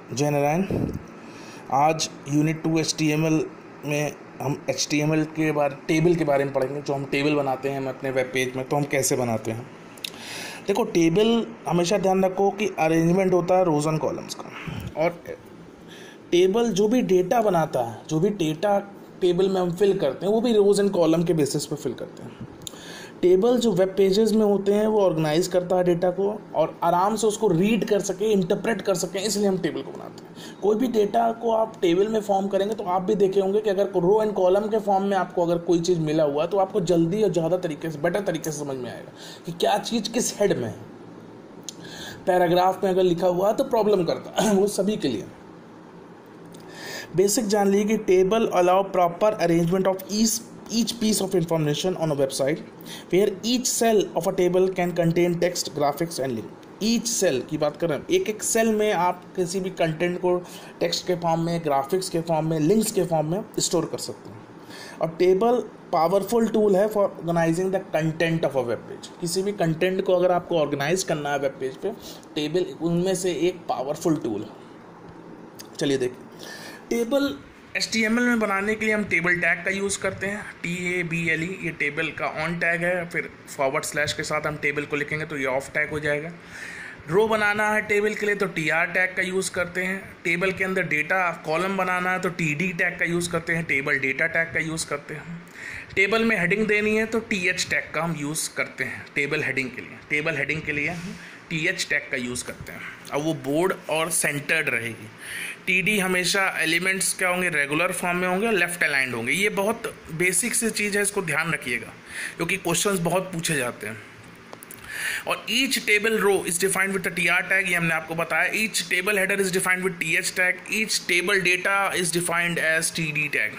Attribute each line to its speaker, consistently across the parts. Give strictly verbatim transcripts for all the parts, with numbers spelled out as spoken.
Speaker 1: जय नारायण। आज unit two H T M L में हम एच टी एम एल के बारे टेबल के बारे में पढ़ेंगे। जो हम टेबल बनाते हैं हम अपने वेब पेज में, तो हम कैसे बनाते हैं। देखो, टेबल हमेशा ध्यान रखो कि अरेंजमेंट होता है रोज़ एंड कॉलम्स का, और टेबल जो भी डेटा बनाता है, जो भी डेटा टेबल में हम फिल करते हैं, वो भी रोज़ एंड कॉलम के बेसिस पे फिल करते हैं। टेबल जो वेब पेजेस में होते हैं वो ऑर्गेनाइज करता है डेटा को, और आराम से उसको रीड कर सके, इंटरप्रेट कर सकें, इसलिए हम टेबल को बनाते हैं। कोई भी डेटा को आप टेबल में फॉर्म करेंगे तो आप भी देखे होंगे कि अगर रो एंड कॉलम के फॉर्म में आपको अगर कोई चीज़ मिला हुआ है तो आपको जल्दी और ज़्यादा तरीके से, बेटर तरीके से समझ में आएगा कि क्या चीज़ किस हेड में है। पैराग्राफ में अगर लिखा हुआ है तो प्रॉब्लम करता है वो सभी के लिए। बेसिक जान लीजिए कि table allow proper arrangement of each each piece of information on a website where each cell of a table can contain text, graphics and link। each cell की बात कर रहे हैं, एक एक सेल में आप किसी भी कंटेंट को टेक्स्ट के फॉर्म में, ग्राफिक्स के फॉर्म में, लिंक्स के फॉर्म में स्टोर कर सकते हैं। और टेबल पावरफुल टूल है for organising the content of a web page. किसी भी कंटेंट को अगर आपको ऑर्गेनाइज करना है वेब पेज पे, टेबल उनमें से एक पावरफुल टूल है। चलिए देखिए, table H T M L में बनाने के लिए हम टेबल टैग का यूज़ करते हैं, T A B L E. ये टेबल का ऑन टैग है, फिर फॉरवर्ड स्लैश के साथ हम टेबल को लिखेंगे तो ये ऑफ टैग हो जाएगा। रो बनाना है टेबल के लिए तो टी आर टैग का यूज़ करते हैं। टेबल के अंदर डेटा कॉलम बनाना है तो टी डी टैग का यूज़ करते हैं, टेबल डेटा टैग का यूज़ करते हैं। टेबल में हेडिंग देनी है तो टी एच टैग का हम यूज़ करते हैं टेबल हेडिंग के लिए। टेबल हेडिंग के लिए हम टी एच टैग का यूज़ करते हैं, अब वो बोर्ड और सेंटर्ड रहेगी। टी डी हमेशा एलिमेंट्स क्या होंगे, रेगुलर फॉर्म में होंगे, लेफ्ट अलाइंड होंगे। ये बहुत बेसिक सी चीज़ है, इसको ध्यान रखिएगा क्योंकि क्वेश्चंस बहुत पूछे जाते हैं। और each table row is defined with the T R tag, ये हमने आपको बताया। Each table header is defined with T H tag. Each table data is defined as T D tag.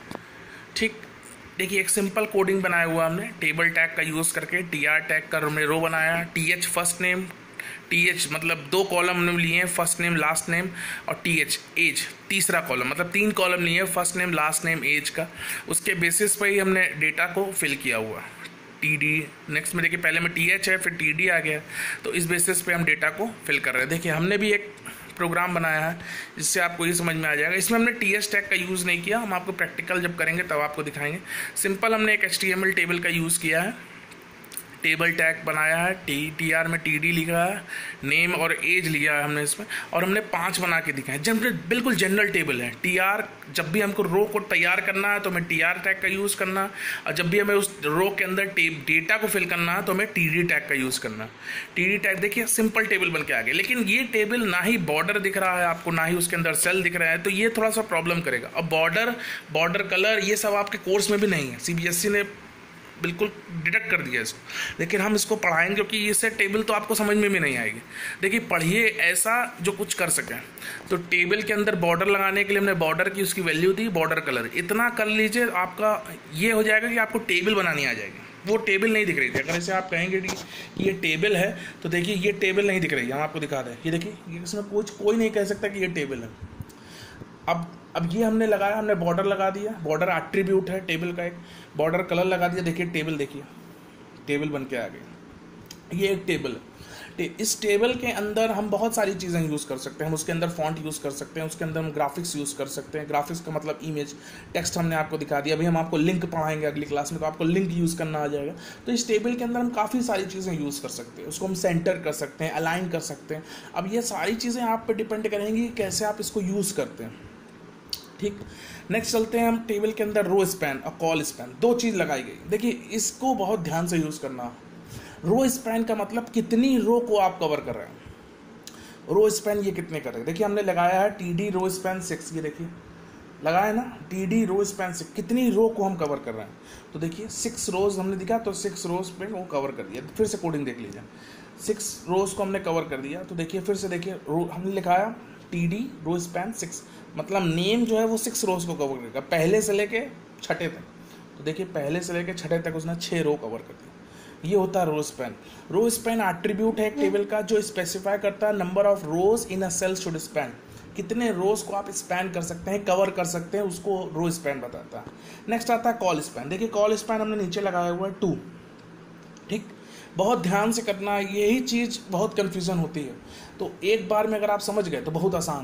Speaker 1: ठीक, देखिए एक सिंपल कोडिंग बनाया हुआ हमने टेबल टैग का यूज़ करके। टी आर टैग का हमने रो बनाया, T H first name, T H मतलब दो कॉलम हमने लिए हैं, फर्स्ट नेम लास्ट नेम, और टी एच एज तीसरा कॉलम, मतलब तीन कॉलम लिए हैं, first name last name age का। उसके बेसिस पर ही हमने डेटा को फिल किया हुआ। टी डी नेक्स्ट में देखिए, पहले में टी एच है फिर टी डी आ गया, तो इस बेसिस पे हम डेटा को फिल कर रहे हैं। देखिए हमने भी एक प्रोग्राम बनाया है जिससे आपको ये समझ में आ जाएगा। इसमें हमने टी एच टैग का यूज़ नहीं किया, हम आपको प्रैक्टिकल जब करेंगे तब आपको दिखाएंगे। सिंपल हमने एक H T M L table का यूज़ किया है, टेबल टैग बनाया है, टी टी आर में टी डी लिखा है, नेम और एज लिया है हमने इसमें, और हमने पांच बना के दिखाए। जनरल बिल्कुल जनरल टेबल है। टी आर जब भी हमको रो को तैयार करना है तो हमें टी आर टैग का यूज़ करना है, और जब भी हमें उस रो के अंदर डेटा को फिल करना है तो हमें टी डी टैग का यूज़ करना है। टी डी टैग देखिए सिंपल टेबल बन के आ गया। लेकिन ये टेबल ना ही बॉर्डर दिख रहा है आपको, ना ही उसके अंदर सेल दिख रहा है, तो ये थोड़ा सा प्रॉब्लम करेगा। अब बॉर्डर बॉर्डर कलर ये सब आपके कोर्स में भी नहीं है, सी बी एस ई ने बिल्कुल डिडक्ट कर दिया इसको। लेकिन हम इसको पढ़ाएंगे क्योंकि इससे टेबल तो आपको समझ में भी नहीं आएगी। देखिए पढ़िए ऐसा जो कुछ कर सकें। तो टेबल के अंदर बॉर्डर लगाने के लिए हमने बॉर्डर की उसकी वैल्यू दी, बॉर्डर कलर इतना कर लीजिए, आपका ये हो जाएगा कि आपको टेबल बनानी आ जाएगी। वो टेबल नहीं दिख रही थी, अगर इसे आप कहेंगे कि ये टेबल है तो देखिए ये टेबल नहीं दिख रही है, हम आपको दिखा दें। ये देखिए, ये इसमें कुछ कोई नहीं कह सकता कि ये टेबल है। अब अब ये हमने लगाया, हमने बॉर्डर लगा दिया, बॉर्डर एट्रीब्यूट है टेबल का, एक बॉर्डर कलर लगा दिया। देखिए टेबल, देखिए टेबल बन के आ गई। ये एक टेबल है। इस टेबल के अंदर हम बहुत सारी चीज़ें यूज़ कर सकते हैं। हम उसके अंदर फॉन्ट यूज़ कर सकते हैं, उसके अंदर हम ग्राफिक्स यूज़ कर सकते हैं। ग्राफिक्स का मतलब इमेज, टेक्स्ट हमने आपको दिखा दिया। अभी हम आपको लिंक पढ़ाएंगे अगली क्लास में, तो आपको लिंक यूज़ करना आ जाएगा। तो इस टेबल के अंदर हम काफ़ी सारी चीज़ें यूज़ कर सकते हैं। उसको हम सेंटर कर सकते हैं, अलाइन कर सकते हैं। अब ये सारी चीज़ें आप पर डिपेंड करेंगी कैसे आप इसको यूज़ करते हैं। ठीक, नेक्स्ट चलते हैं हम टेबल के अंदर रो स्पैन और कॉल स्पैन, दो चीज़ लगाई गई। देखिए इसको बहुत ध्यान से यूज़ करना। रो स्पैन का मतलब कितनी रो को आप कवर कर रहे हैं। रो स्पैन ये कितने कर रहे हैं, देखिए हमने लगाया है T D row span six, ये देखिए लगाया ना, T D row span six, कितनी रो को हम कवर कर रहे हैं। तो देखिए सिक्स रोज हमने दिखा, तो सिक्स रोज पे वो कवर कर दिया। फिर से कोडिंग देख लीजिए, सिक्स रोज को हमने कवर कर दिया। तो देखिए फिर से देखिए, रो हमने लिखाया T D row span six, मतलब नेम जो है वो सिक्स रोज को कवर करेगा, पहले से लेके छठे तक। तो देखिए पहले से लेके छठे तक उसने छः रो कवर कर दिया। ये होता है row span. Row span attribute है एक टेबल का जो स्पेसिफाई करता है number of rows in a cell should span, कितने रोज को आप स्पैन कर सकते हैं, कवर कर सकते हैं, उसको रो स्पैन बताता है। नेक्स्ट आता है कॉल स्पैन। देखिए कॉल स्पैन हमने नीचे लगाया हुआ है टू। ठीक, बहुत ध्यान से करना, यही चीज़ बहुत कन्फ्यूज़न होती है। तो एक बार में अगर आप समझ गए तो बहुत आसान है।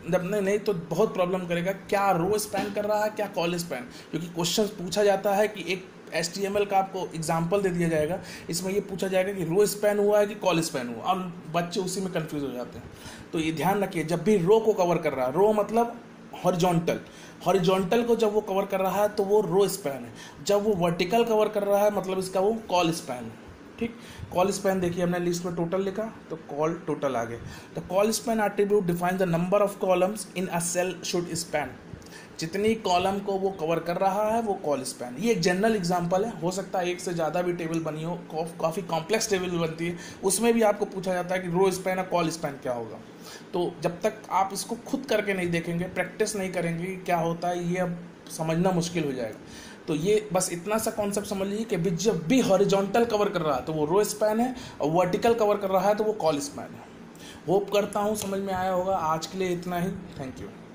Speaker 1: जब नहीं नहीं तो बहुत प्रॉब्लम करेगा, क्या रो स्पैन कर रहा है क्या कॉल स्पैन, क्योंकि क्वेश्चन पूछा जाता है कि एक एच टी एम एल का आपको एग्जाम्पल दे दिया जाएगा, इसमें ये पूछा जाएगा कि रो स्पैन हुआ है कि कॉल स्पैन हुआ, और बच्चे उसी में कंफ्यूज हो जाते हैं। तो ये ध्यान रखिए, जब भी रो को कवर कर रहा है, रो मतलब हॉरिजॉन्टल, हॉरिजॉन्टल को जब वो कवर कर रहा है तो वो रो स्पैन है, जब वो वर्टिकल कवर कर रहा है मतलब इसका वो कॉल स्पैन है। ठीक, कॉल स्पैन देखिए हमने लिस्ट में टोटल लिखा तो कॉल टोटल आ गए। तो col span attribute define the number of columns in a cell should span, जितनी कॉलम को वो कवर कर रहा है वो कॉल स्पैन। ये एक जनरल एग्जांपल है, हो सकता है एक से ज़्यादा भी टेबल बनी हो, काफ़ी कॉम्प्लेक्स टेबल बनती है, उसमें भी आपको पूछा जाता है कि रो स्पैन और कॉल स्पैन क्या होगा। तो जब तक आप इसको खुद करके नहीं देखेंगे, प्रैक्टिस नहीं करेंगे क्या होता है, ये अब समझना मुश्किल हो जाएगा। तो ये बस इतना सा कॉन्सेप्ट समझ लीजिए कि जब भी हॉरिजॉन्टल कवर कर रहा है तो वो रो स्पैन है, और वर्टिकल कवर कर रहा है तो वो कॉल स्पैन है। होप करता हूँ समझ में आया होगा। आज के लिए इतना ही, थैंक यू।